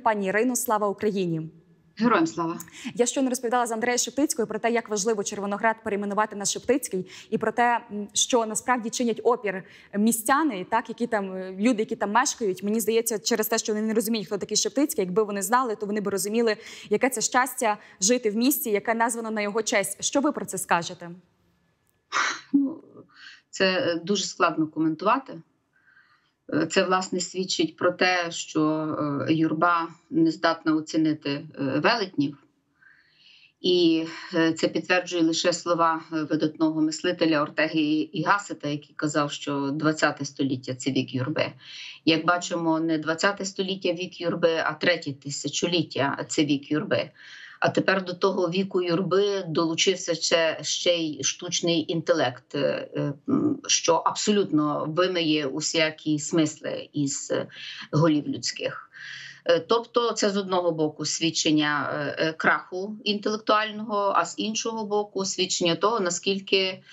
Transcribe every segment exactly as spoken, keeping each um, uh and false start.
Пані Ірино, слава Україні! Героям слава! Я щойно розповідала з Андреєю Шептицькою про те, як важливо Червоноград перейменувати на Шептицький, і про те, що насправді чинять опір містяни, так, які там, люди, які там мешкають. Мені здається, через те, що вони не розуміють, хто такий Шептицький, якби вони знали, то вони б розуміли, яке це щастя жити в місті, яке названо на його честь. Що ви про це скажете? Ну, це дуже складно коментувати. Це, власне, свідчить про те, що юрба не здатна оцінити велетнів. І це підтверджує лише слова видатного мислителя Ортеги і Гассета, який казав, що ХХ століття – це вік юрби. Як бачимо, не ХХ століття – вік юрби, а третє тисячоліття – це вік юрби. А тепер до того віку юрби долучився ще, ще й штучний інтелект, що абсолютно вимиє усякі смисли із голів людських. Тобто це з одного боку свідчення краху інтелектуального, а з іншого боку свідчення того, наскільки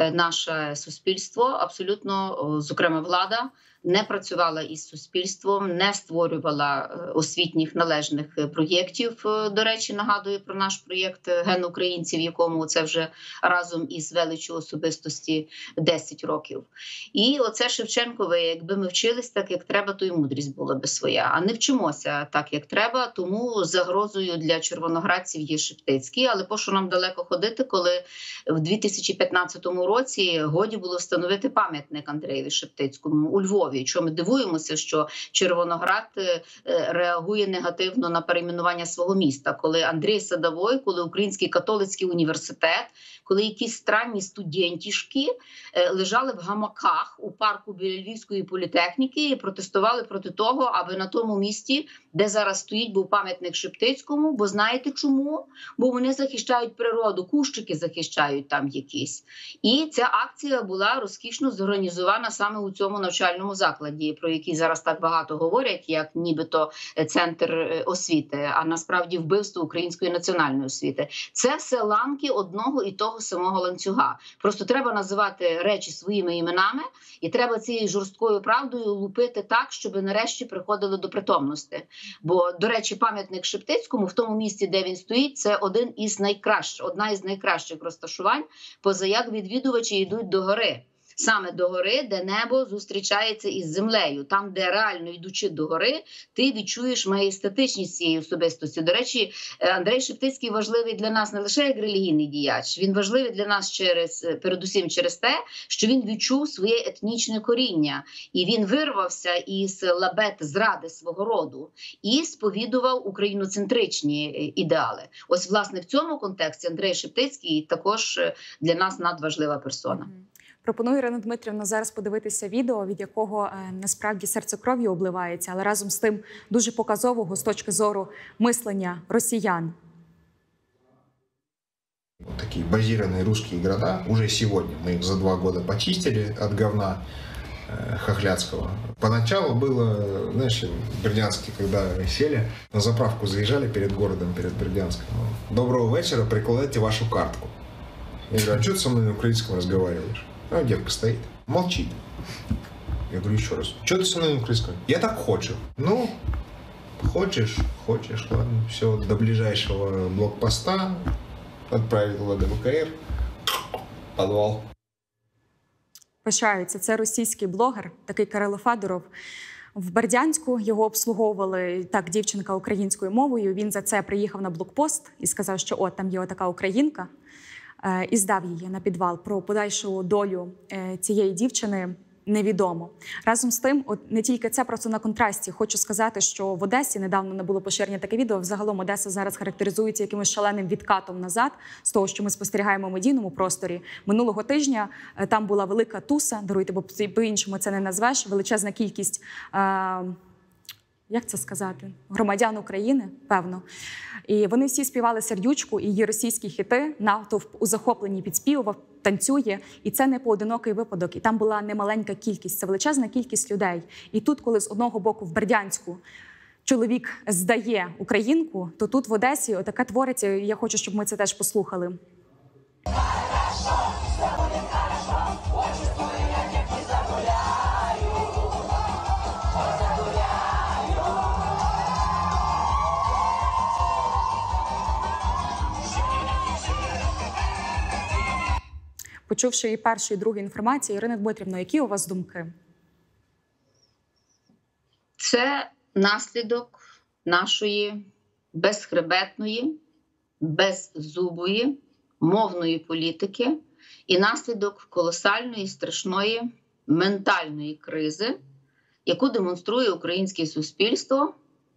наше суспільство, абсолютно, зокрема влада, не працювала із суспільством, не створювала освітніх належних проєктів. До речі, нагадую про наш проєкт «Ген українців», якому це вже разом із величчю особистості десять років. І оце Шевченкове, якби ми вчились так, як треба, то й мудрість була би своя. А не вчимося так, як треба, тому загрозою для червоноградців є Шептицький. Але пощо нам далеко ходити, коли в дві тисячі п'ятнадцятому році годі було встановити пам'ятник Андреєві Шептицькому у Львові. Що ми дивуємося, що Червоноград реагує негативно на перейменування свого міста. Коли Андрій Садовой, коли Український католицький університет, коли якісь странні студентішки лежали в гамаках у парку біля Львівської політехніки і протестували проти того, аби на тому місці, де зараз стоїть, був пам'ятник Шептицькому. Бо знаєте чому? Бо вони захищають природу, кущики захищають там якісь. І ця акція була розкішно зорганізована саме у цьому навчальному закладі, про який зараз так багато говорять, як нібито центр освіти, а насправді вбивство української національної освіти. Це все ланки одного і того самого ланцюга. Просто треба називати речі своїми іменами, і треба цією жорсткою правдою лупити так, щоб нарешті приходили до притомності. Бо, до речі, пам'ятник Шептицькому в тому місці, де він стоїть, це один із найкращих, одна із найкращих розташувань, позаяк відвідувачі йдуть до гори. Саме до гори, де небо зустрічається із землею. Там, де реально йдучи до гори, ти відчуєш маєстатичність цієї особистості. До речі, Андрей Шептицький важливий для нас не лише як релігійний діяч. Він важливий для нас через, передусім через те, що він відчув своє етнічне коріння. І він вирвався із лабет зради свого роду і сповідував україноцентричні ідеали. Ось, власне, в цьому контексті Андрей Шептицький також для нас надважлива персона. Пропоную, Ірина Дмитрівна, зараз подивитися відео, від якого е, насправді серце кров'ю обливається, але разом з тим дуже показового з точки зору мислення росіян. Вот такие базированные русские города уже сегодня. Мы их за два года почистили от говна э, хохлядского. Поначалу было, знаешь, в Бердянске, когда сели, на заправку заезжали перед городом, перед Бердянском. Доброго вечера, прикладайте вашу картку. Я говорю, а что ты со мной на украинском разговариваешь? А девка стоит, молчит. Я говорю еще раз, что ты со мной на украинском? Я так хочу. Ну, хочешь, хочешь, ладно. Все, до ближайшего блокпоста отправила до ВКР, подвал. Пишаються, це російський блогер, такий Кирило Федоров. В Бердянську його обслуговували так дівчинка українською мовою. Він за це приїхав на блокпост і сказав, що от там є така українка. І здав її на підвал. Про подальшу долю цієї дівчини невідомо. Разом з тим, от не тільки це, просто на контрасті. Хочу сказати, що в Одесі недавно не було поширення таке відео. Взагалом Одеса зараз характеризується якимось шаленим відкатом назад з того, що ми спостерігаємо в медійному просторі. Минулого тижня там була велика туса, даруйте, бо по-іншому це не назвеш, величезна кількість, е як це сказати, громадян України, певно. І вони всі співали «Сердючку» і її російські хіти, натовп у захопленні підспівував, танцює. І це не поодинокий випадок. І там була немаленька кількість, це величезна кількість людей. І тут, коли з одного боку в Бердянську чоловік здає українку, то тут в Одесі отаке твориться, і я хочу, щоб ми це теж послухали. Почувши і першу, і другу інформацію, Ірина Дмитрівна, які у вас думки? Це наслідок нашої безхребетної, беззубої, мовної політики і наслідок колосальної, страшної ментальної кризи, яку демонструє українське суспільство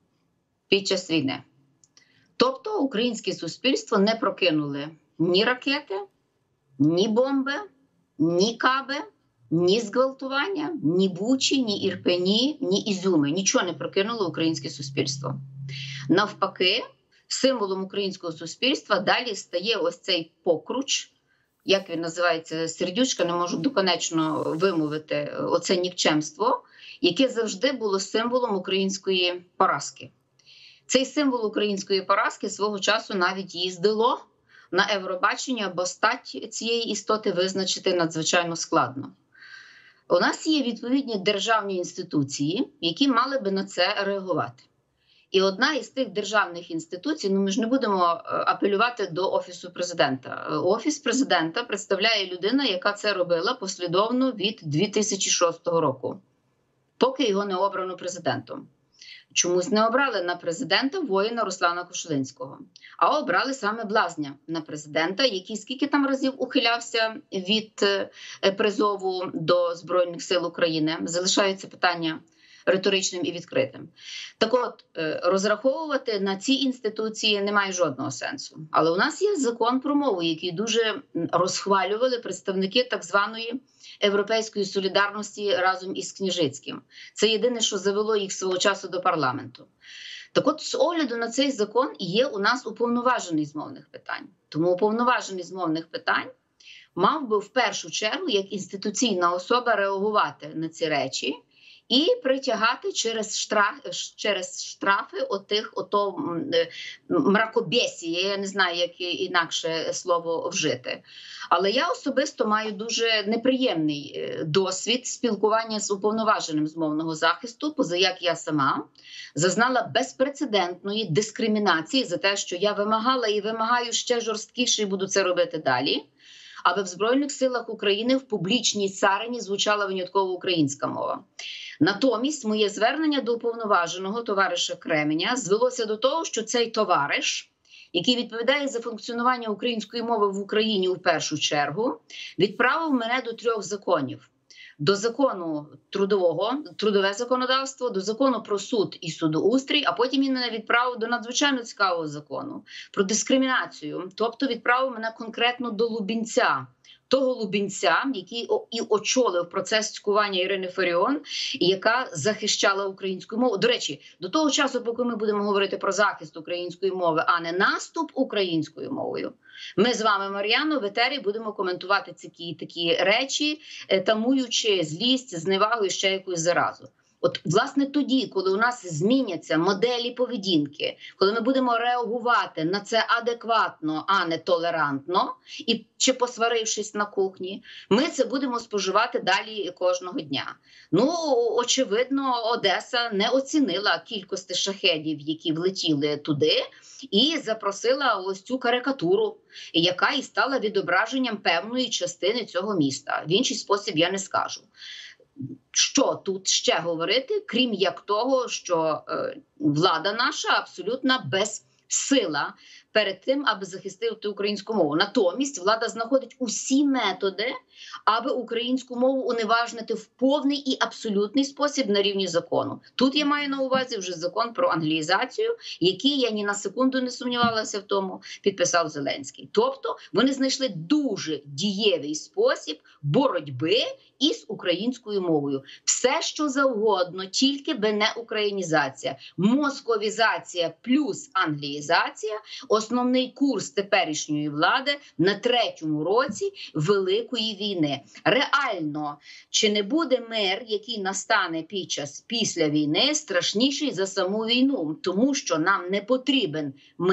під час війни. Тобто українське суспільство не прокинули ні ракети, ні бомби, ні каби, ні зґвалтування, ні Бучі, ні Ірпені, ні Ізюми. Нічого не прокинуло українське суспільство. Навпаки, символом українського суспільства далі стає ось цей покруч, як він називається, сердючка, не можу доконечно вимовити, оце нікчемство, яке завжди було символом української поразки. Цей символ української поразки свого часу навіть їздило на Євробачення, бо стать цієї істоти визначити надзвичайно складно. У нас є відповідні державні інституції, які мали би на це реагувати. І одна із тих державних інституцій, ну ми ж не будемо апелювати до Офісу Президента. Офіс Президента представляє людина, яка це робила послідовно від дві тисячі шостого року, поки його не обрано президентом. Чомусь не обрали на президента воїна Руслана Кошулинського, а обрали саме блазня на президента, який скільки там разів ухилявся від призову до Збройних сил України. Залишається питання риторичним і відкритим. Так от, розраховувати на ці інституції немає жодного сенсу. Але у нас є закон про мову, який дуже розхвалювали представники так званої європейської солідарності разом із Княжицьким. Це єдине, що завело їх свого часу до парламенту. Так от, з огляду на цей закон є у нас уповноважений з мовних питань. Тому уповноважений з мовних питань мав би в першу чергу, як інституційна особа, реагувати на ці речі і притягати через, штраф, через штрафи отих, ото мракобєсія, я не знаю, як інакше слово вжити. Але я особисто маю дуже неприємний досвід спілкування з уповноваженим з мовного захисту, поза як я сама зазнала безпрецедентної дискримінації за те, що я вимагала і вимагаю ще жорсткіше і буду це робити далі, аби в Збройних силах України в публічній царині звучала винятково українська мова. Натомість моє звернення до уповноваженого товариша Кременя звелося до того, що цей товариш, який відповідає за функціонування української мови в Україні у першу чергу, відправив мене до трьох законів. До закону трудового, трудове законодавство, до закону про суд і судоустрій, а потім він мене відправив до надзвичайно цікавого закону про дискримінацію. Тобто відправив мене конкретно до Лубінця. Того Лубінця, який і очолив процес цькування Ірини Фаріон, яка захищала українську мову. До речі, до того часу, поки ми будемо говорити про захист української мови, а не наступ українською мовою, ми з вами, Мар'яно, в етері будемо коментувати ці такі речі, тамуючи злість, зневагу і ще якусь заразу. От, власне, тоді, коли у нас зміняться моделі поведінки, коли ми будемо реагувати на це адекватно, а не толерантно, і чи посварившись на кухні, ми це будемо споживати далі кожного дня. Ну, очевидно, Одеса не оцінила кількості шахедів, які влетіли туди, і запросила ось цю карикатуру, яка і стала відображенням певної частини цього міста. В інший спосіб я не скажу. Що тут ще говорити, крім як того, що е, влада наша абсолютно безсила перед тим, аби захистити українську мову. Натомість влада знаходить усі методи, аби українську мову уневажнити в повний і абсолютний спосіб на рівні закону. Тут я маю на увазі вже закон про англіїзацію, який, я ні на секунду не сумнівалася в тому, підписав Зеленський. Тобто вони знайшли дуже дієвий спосіб боротьби із українською мовою. Все, що завгодно, тільки би не українізація. Московізація плюс англіїзація – основний курс теперішньої влади на третьому році Великої війни. Реально, чи не буде мир, який настане під час після війни, страшніший за саму війну? Тому що нам не потрібен мир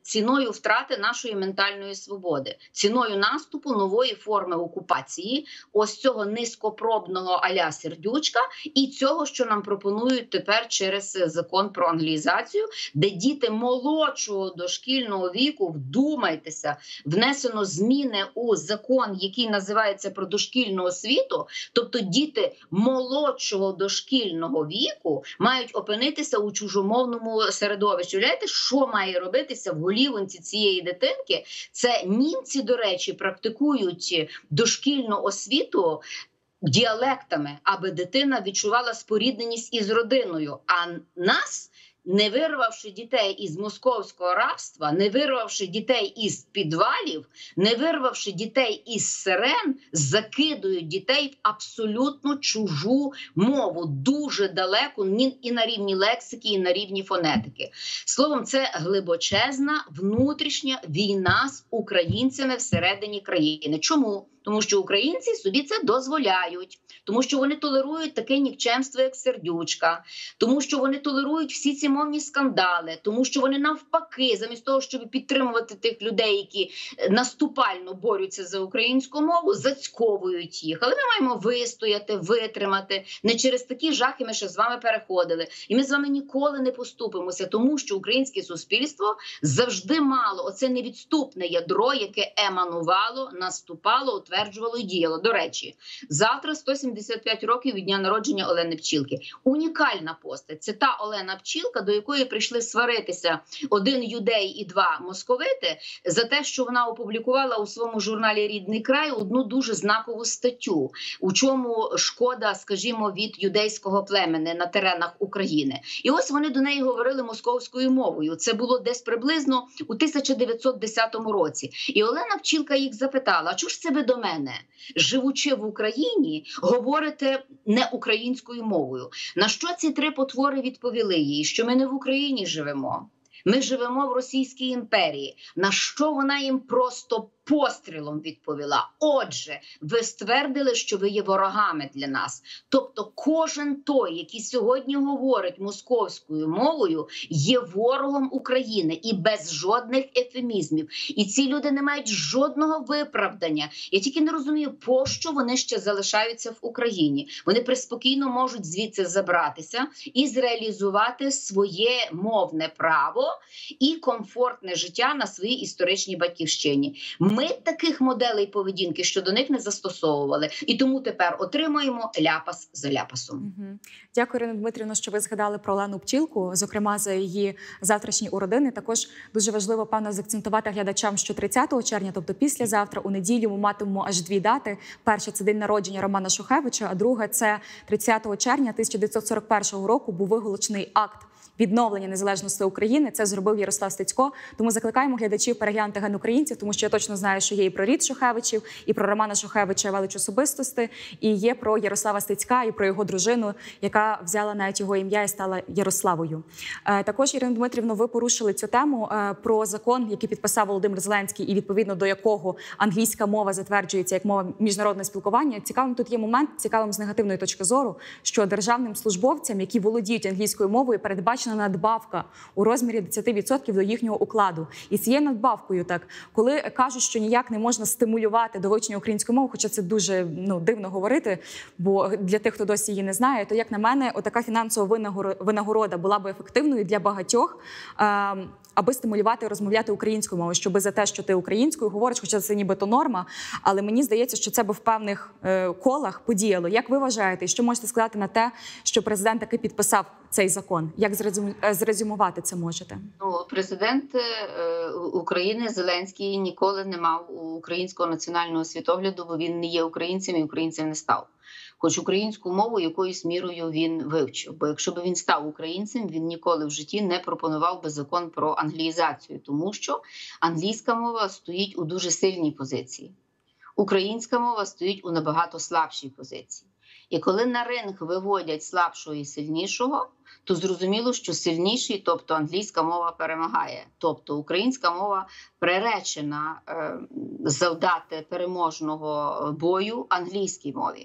ціною втрати нашої ментальної свободи, ціною наступу нової форми окупації, ось цього низькопробного а-ля Сердючка і цього, що нам пропонують тепер через закон про англіїзацію, де діти молодшого дошкільного віку, вдумайтеся, внесено зміни у закон, який називається про дошкільну освіту, тобто діти молодшого дошкільного віку мають опинитися у чужомовному середовищі. Уявляєте, що має робитися в голівонці цієї дитинки? Це німці, до речі, практикують дошкільну освіту діалектами, аби дитина відчувала спорідненість із родиною. А нас, не вирвавши дітей із московського рабства, не вирвавши дітей із підвалів, не вирвавши дітей із сирен, закидують дітей в абсолютно чужу мову, дуже далеку і на рівні лексики, і на рівні фонетики. Словом, це глибочезна внутрішня війна з українцями всередині країни. Чому? Тому що українці собі це дозволяють, тому що вони толерують таке нікчемство, як Сердючка, тому що вони толерують всі ці мовні скандали, тому що вони навпаки, замість того, щоб підтримувати тих людей, які наступально борються за українську мову, зацьковують їх. Але ми маємо вистояти, витримати. Не через такі жахи ми ще з вами переходили. І ми з вами ніколи не поступимося, тому що українське суспільство завжди мало оце невідступне ядро, яке еманувало, наступало, утверджувало і діяло. До речі, завтра сто сімдесят п'ять років від дня народження Олени Пчілки. Унікальна постать. Це та Олена Пчілка, до якої прийшли сваритися один юдей і два московити за те, що вона опублікувала у своєму журналі «Рідний край» одну дуже знакову статтю, у чому шкода, скажімо, від юдейського племени на теренах України. І ось вони до неї говорили московською мовою. Це було десь приблизно у тисяча дев'ятсот десятому році. І Олена Пчілка їх запитала: а чого ж це ви до мене, живучи в Україні, говорите не українською мовою? На що ці три потвори відповіли їй? Що ми не в Україні живемо, ми живемо в Російській імперії. На що вона їм просто пострілом відповіла: отже, ви ствердили, що ви є ворогами для нас. Тобто кожен той, який сьогодні говорить московською мовою, є ворогом України і без жодних ефемізмів. І ці люди не мають жодного виправдання. Я тільки не розумію, пощо вони ще залишаються в Україні. Вони приспокійно можуть звідси забратися і зреалізувати своє мовне право і комфортне життя на своїй історичній батьківщині. Ми таких моделей поведінки щодо них не застосовували. І тому тепер отримуємо ляпас за ляпасом. Угу. Дякую, Ірина Дмитрівна, що ви згадали про Олену Пчілку, зокрема за її завтрашні уродини. Також дуже важливо, певно, заакцентувати глядачам, що тридцятого червня, тобто післязавтра, у неділю ми матимемо аж дві дати. Перша – це день народження Романа Шухевича, а друга – це тридцятого червня тисяча дев'ятсот сорок першого року був виголошений акт відновлення незалежності України. Це зробив Ярослав Стецько. Тому закликаємо глядачів переглянути «Ген українців», тому що я точно знаю, що є і про рід Шухевичів, і про Романа Шухевича велич особистості, і є про Ярослава Стецька, і про його дружину, яка взяла навіть його ім'я і стала Ярославою. Також, Ірина Дмитрівна, ви порушили цю тему про закон, який підписав Володимир Зеленський, і відповідно до якого англійська мова затверджується як мова міжнародного спілкування. Цікавим тут є момент, цікавим з негативної точки зору, що державним службовцям, які володіють англійською мовою, передбачена надбавка у розмірі десять відсотків до їхнього укладу. І цією надбавкою, так, коли кажуть, що ніяк не можна стимулювати до вивчення української мови, хоча це дуже ну, дивно говорити, бо для тих, хто досі її не знає, то, як на мене, отака фінансова винагорода була б ефективною для багатьох, е аби стимулювати розмовляти українською мовою, щоб за те, що ти українською говориш, хоча це нібито норма, але мені здається, що це би в певних е колах подіяло. Як ви вважаєте, і що можете сказати на те, що президент таки підписав цей закон? Як зрезюмувати це можете? Ну, президент е України Зеленський ніколи не мав українського національного світогляду, бо він не є українцем і українцем не став. Хоч українську мову якоюсь мірою він вивчив. Бо якщо б він став українцем, він ніколи в житті не пропонував би закон про англіїзацію. Тому що англійська мова стоїть у дуже сильній позиції. Українська мова стоїть у набагато слабшій позиції. І коли на ринг виводять слабшого і сильнішого, то зрозуміло, що сильніший, тобто англійська мова, перемагає. Тобто українська мова приречена е, завдати переможного бою англійській мові.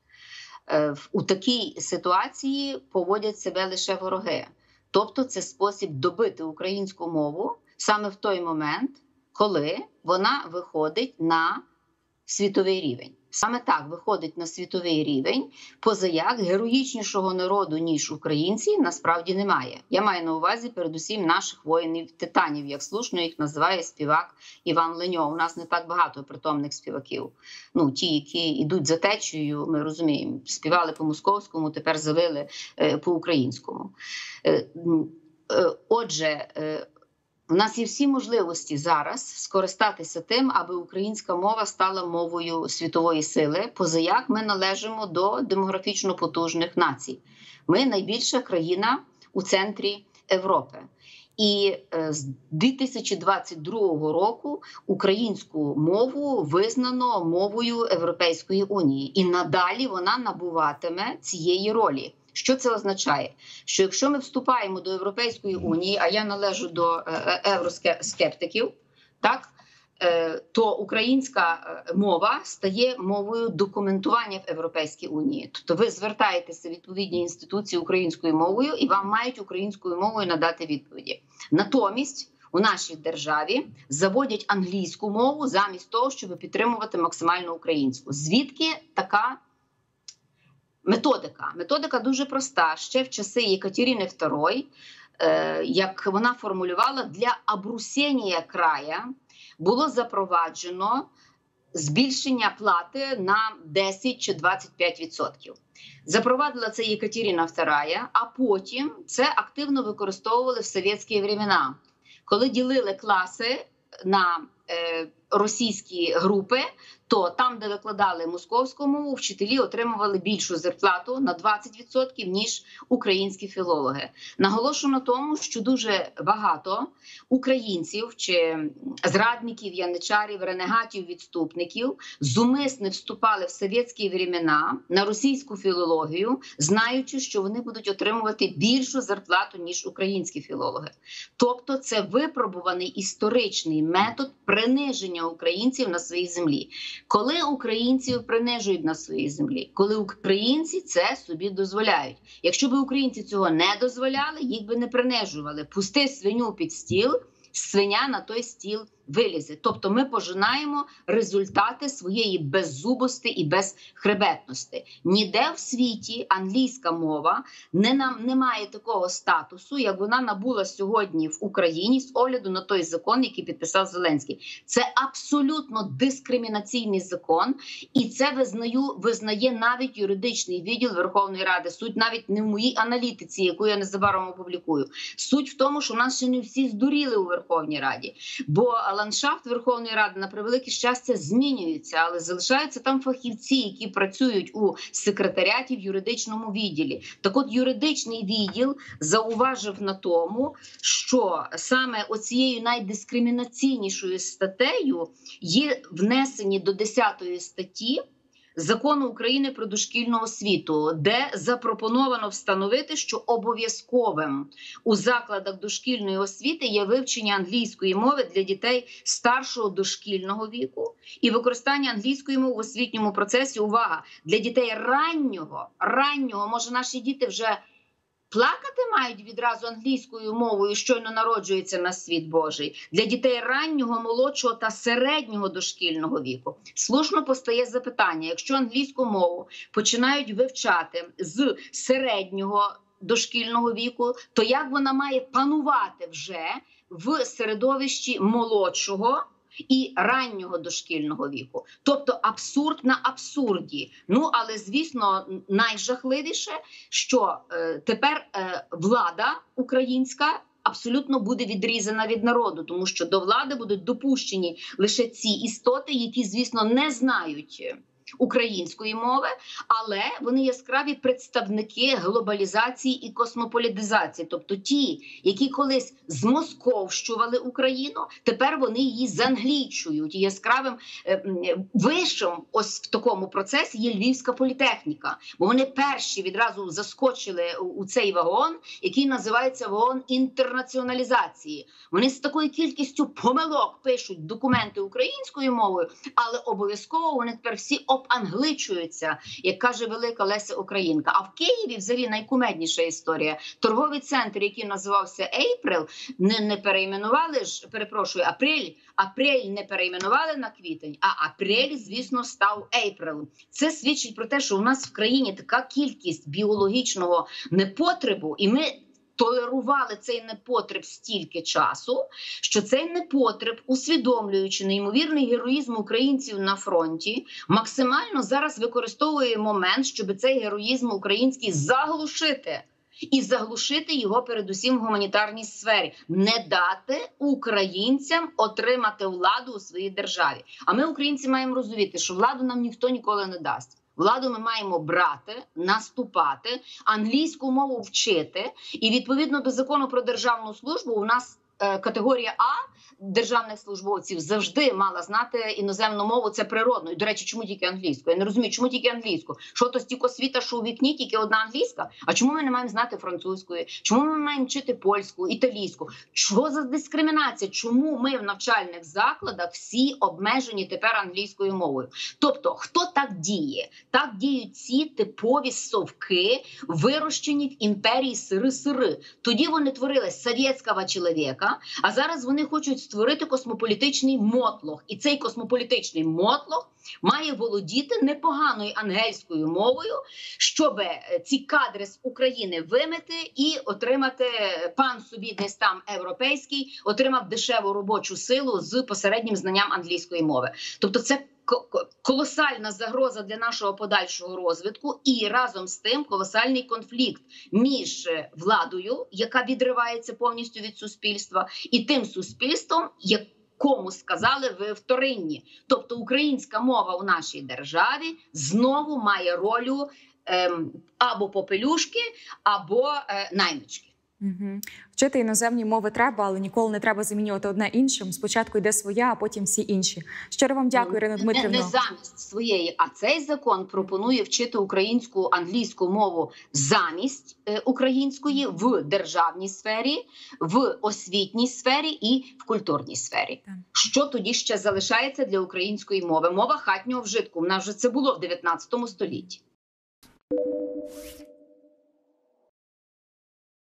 У такій ситуації поводять себе лише вороги. Тобто це спосіб добити українську мову саме в той момент, коли вона виходить на світовий рівень. Саме так виходить на світовий рівень, позаяк героїчнішого народу, ніж українці, насправді немає. Я маю на увазі передусім наших воїнів-титанів, як слушно їх називає співак Іван Леньо. У нас не так багато притомних співаків. Ну, ті, які йдуть за течією, ми розуміємо, співали по-московському, тепер завили е, по-українському. Е, е, отже, е, у нас є всі можливості зараз скористатися тим, аби українська мова стала мовою світової сили, позаяк ми належимо до демографічно потужних націй. Ми найбільша країна у центрі Європи. І з дві тисячі двадцять другого року українську мову визнано мовою Європейської Унії. І надалі вона набуватиме цієї ролі. Що це означає? Що якщо ми вступаємо до Європейської Унії, а я належу до євроскептиків, так, то українська мова стає мовою документування в Європейській Унії. Тобто ви звертаєтеся в відповідні інституції українською мовою і вам мають українською мовою надати відповіді. Натомість у нашій державі заводять англійську мову замість того, щоб підтримувати максимально українську. Звідки така методика? Методика дуже проста. Ще в часи Єкатерини Второї, е, як вона формулювала, для обрусення края було запроваджено збільшення плати на десять чи двадцять п'ять відсотків. Запровадила це Єкатерина Вторая, а потім це активно використовували в совєтські времена, коли ділили класи на е, російські групи, то там, де викладали московську мову, вчителі отримували більшу зарплату на двадцять відсотків, ніж українські філологи. Наголошую на тому, що дуже багато українців чи зрадників, яничарів, ренегатів, відступників зумисне вступали в совєтські времена на російську філологію, знаючи, що вони будуть отримувати більшу зарплату, ніж українські філологи. Тобто це випробуваний історичний метод приниження українців на своїй землі. Коли українців принижують на своїй землі, коли українці це собі дозволяють. Якщо б українці цього не дозволяли, їх би не принижували. Пусти свиню під стіл, свиня на той стіл вилізе. Тобто ми пожинаємо результати своєї беззубості і безхребетності. Ніде в світі англійська мова не, нам, не має такого статусу, як вона набула сьогодні в Україні з огляду на той закон, який підписав Зеленський. Це абсолютно дискримінаційний закон, і це визнаю, визнає навіть юридичний відділ Верховної Ради. Суть навіть не в моїй аналітиці, яку я незабаром опублікую. Суть в тому, що в нас ще не всі здуріли у Верховній Раді. Бо ландшафт Верховної Ради, на превелике щастя, змінюється, але залишаються там фахівці, які працюють у секретаріаті в юридичному відділі. Так от юридичний відділ зауважив на тому, що саме оцією найдискримінаційнішою статтею є внесені до десятої статті Закону України про дошкільну освіту, де запропоновано встановити, що обов'язковим у закладах дошкільної освіти є вивчення англійської мови для дітей старшого дошкільного віку і використання англійської мови в освітньому процесі, увага, для дітей раннього, раннього, може наші діти вже плакати мають відразу англійською мовою, щойно народжується на світ Божий, для дітей раннього, молодшого та середнього дошкільного віку. Слушно постає запитання, якщо англійську мову починають вивчати з середнього дошкільного віку, то як вона має панувати вже в середовищі молодшого і раннього дошкільного віку? Тобто абсурд на абсурді. Ну, але, звісно, найжахливіше, що е, тепер е, влада українська абсолютно буде відрізана від народу, тому що до влади будуть допущені лише ці істоти, які, звісно, не знають української мови, але вони яскраві представники глобалізації і космополітизації. Тобто ті, які колись змосковщували Україну, тепер вони її занглічують. І яскравим е, вишем ось в такому процесі є Львівська політехніка. Бо вони перші відразу заскочили у, у цей вагон, який називається вагон інтернаціоналізації. Вони з такою кількістю помилок пишуть документи українською мовою, але обов'язково вони тепер всі обангличуються, як каже велика Леся Українка. А в Києві взагалі найкумедніша історія. Торговий центр, який називався April, не, не перейменували ж, перепрошую, Апрель, Апрель не перейменували на квітень, а Апрель, звісно, став April. Це свідчить про те, що у нас в країні така кількість біологічного непотребу, і ми толерували цей непотреб стільки часу, що цей непотреб, усвідомлюючи неймовірний героїзм українців на фронті, максимально зараз використовує момент, щоб цей героїзм український заглушити. І заглушити його передусім в гуманітарній сфері. Не дати українцям отримати владу у своїй державі. А ми, українці, маємо розуміти, що владу нам ніхто ніколи не дасть. Владу ми маємо брати, наступати, англійську мову вчити. І відповідно до закону про державну службу у нас е, категорія А державних службовців завжди мала знати іноземну мову, це природно. І, до речі, чому тільки англійську? Я не розумію, чому тільки англійську? Що то стільки освіта, що у вікні тільки одна англійська? А чому ми не маємо знати французької? Чому ми маємо вчити польську, італійську? Що за дискримінація? Чому ми в навчальних закладах всі обмежені тепер англійською мовою? Тобто, хто так діє? Так діють ці типові совки, вирощені в імперії сири-сири. Тоді вони творили совєтського чоловіка, а зараз вони хочуть створити космополітичний мотлох. І цей космополітичний мотлох має володіти непоганою ангельською мовою, щоб ці кадри з України вимити і отримати, пан собі десь там європейський, отримав дешеву робочу силу з посереднім знанням англійської мови. Тобто це колосальна загроза для нашого подальшого розвитку і разом з тим колосальний конфлікт між владою, яка відривається повністю від суспільства, і тим суспільством, якому сказали ви вторинні. Тобто українська мова у нашій державі знову має роль ем, або попелюшки, або е, наймички. Угу. Вчити іноземні мови треба, але ніколи не треба замінювати одне іншим. Спочатку йде своя, а потім всі інші. Щиро вам дякую, Ірина Дмитрівна. Не, не замість своєї, а цей закон пропонує вчити українську, англійську мову замість е, української в державній сфері, в освітній сфері і в культурній сфері. Так. Що тоді ще залишається для української мови? Мова хатнього вжитку. У нас вже це було в дев'ятнадцятому столітті.